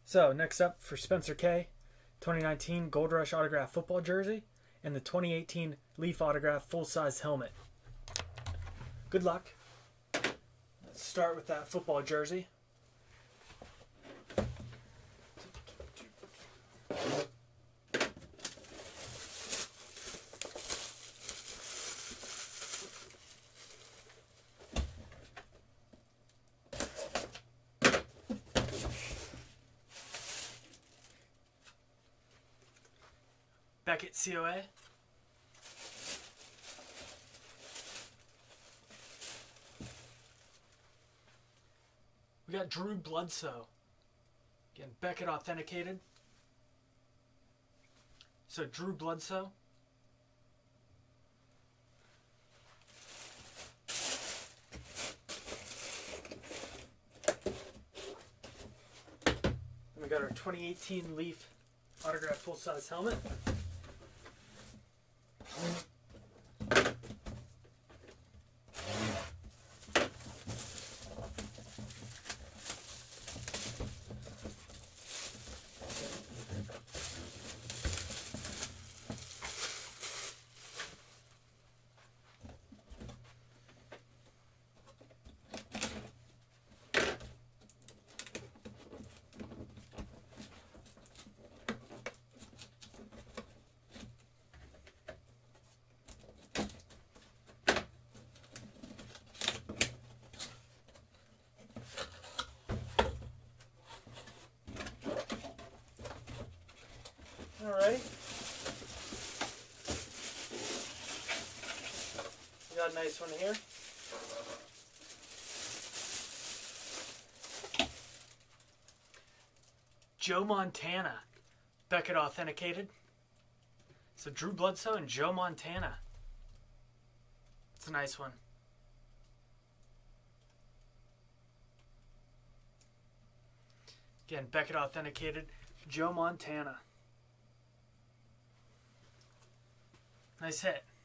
So next up for Spencer K, 2019 Gold Rush autograph football jersey and the 2018 Leaf autograph full-size helmet. Good luck. Let's start with that football jersey. Beckett COA. We got Drew Bledsoe. Again, Beckett authenticated. So Drew Bledsoe. Then we got our 2018 Leaf autograph full-size helmet. Alrighty. We got a nice one here. Joe Montana. Beckett authenticated. So Drew Bledsoe and Joe Montana. It's a nice one. Again, Beckett authenticated. Joe Montana. Nice hit.